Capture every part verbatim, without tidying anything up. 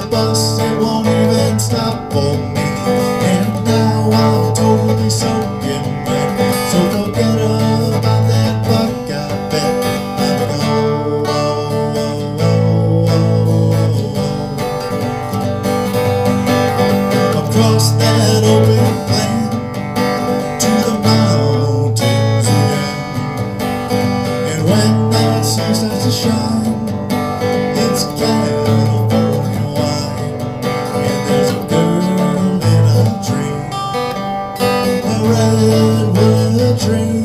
bus, it won't even stop for me. And now I'm totally soaking wet, so forget about that fuck, I bet I'm gonna go. Across that open plain to the mountains again. And when that sun starts to shine, it's California wine. And there's a girl in a dream, a redwood tree.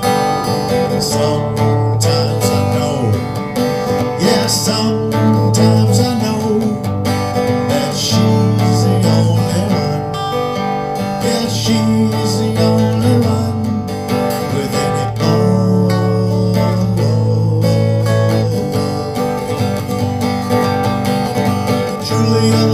Sometimes I know, yeah, sometimes I know that she's the only one. Yeah, she's the only one with any more. Julia